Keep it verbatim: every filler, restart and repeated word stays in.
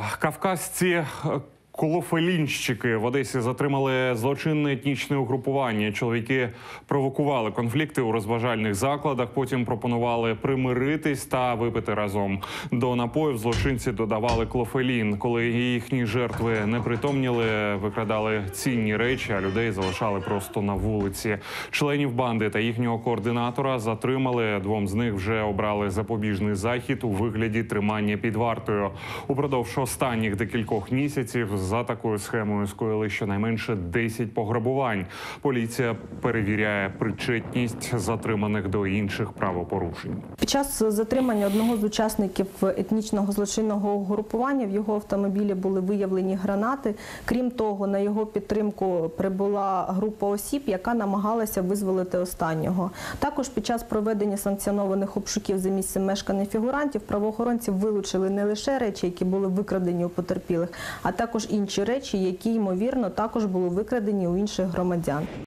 Кавказці колофелінщики в Одесі затримали злочинне етнічне угрупування. Чоловіки провокували конфлікти у розважальних закладах, потім пропонували примиритись та випити разом. До напоїв злочинці додавали клофелін. Коли їхні жертви не притомніли, викрадали цінні речі, а людей залишали просто на вулиці. Членів банди та їхнього координатора затримали. Двом з них вже обрали запобіжний захід у вигляді тримання під вартою. Упродовж останніх декількох місяців за такою схемою скоїли щонайменше десять пограбувань. Поліція перевіряє причетність затриманих до інших правопорушень. Під час затримання одного з учасників етнічного злочинного угрупування в його автомобілі були виявлені гранати. Крім того, на його підтримку прибула група осіб, яка намагалася визволити останнього. Також під час проведення санкціонованих обшуків за місцем мешкання фігурантів правоохоронці вилучили не лише речі, які були викрадені у потерпілих, а також інші речі, які, ймовірно, також були викрадені у інших громадян.